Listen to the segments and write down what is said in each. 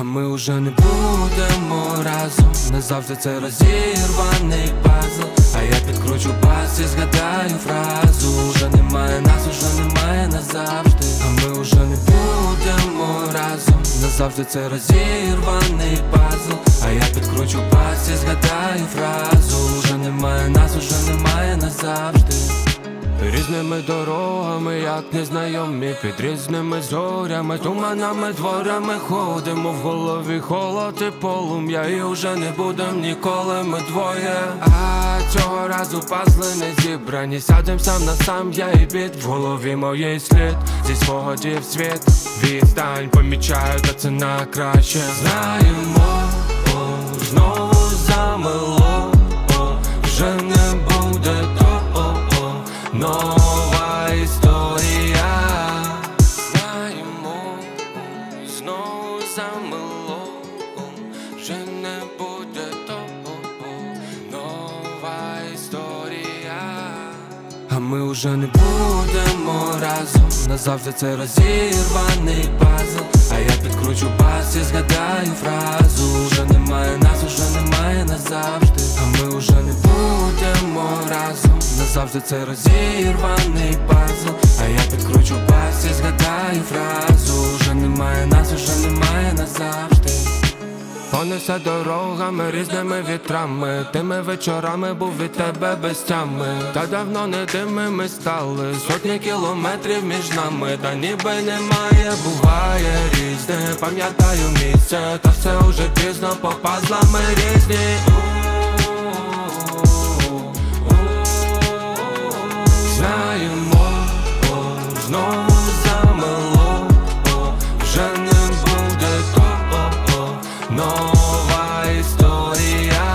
ми уже не будемо разом. Назавжди це розірваний пазл. А я підкручу бас і згадаю фразу: уже немає нас, уже немає назавжди. А ми уже не будемо разом. Назавжди це розірваний пазл. А я підкручу бас і згадаю фразу: уже немає нас, уже немає назавжди. Різними дорогами, як незнайомі, під різними зорями, туманами, дворами ходимо. В голові холод і полум'я, і вже не будем ніколи ми двоє. А цього разу пазли не зібрані. Сядем сам на сам, я і біт. В голові моєї слід, зі спогадів світ. Відстань помічаю, та це на краще. Знаємо, знову замело, вже не буде того. Нова історія. Знаємо, знову замело, вже не буде того. Нова історія. А ми уже не будемо разом. Назавжди це розірваний пазл. А я підкручу бас і згадаю фразу: уже немає нас, уже немає назавжди. А ми уже не будемо разом. Назавжди це розірваний пазл. А я підкручу бас і згадаю фразу: уже немає нас, уже немає назавжди. Понесе дорогами, різними вітрами, тими вечорами був від тебе без тями. Та давно не тими ми стали, сотні кілометрів між нами. Та ніби немає, буває різне. Пам'ятаю місце, та все уже пізно, по пазлами різні. Знаємо, знову замело, вже не буде того. Нова історія.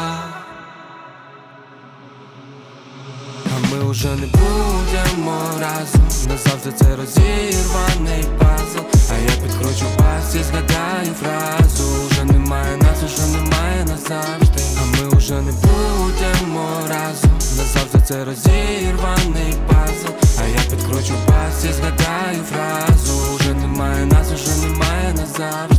А ми уже не будемо разом. Назавжди це розірваний пазл. А я підкручу бас і згадаю фразу: уже немає нас, уже немає назавжди. А ми уже не будемо разом. Назавжди це розірваний пазл. А я підкручу бас і згадаю фразу: уже немає нас, уже немає назавжди.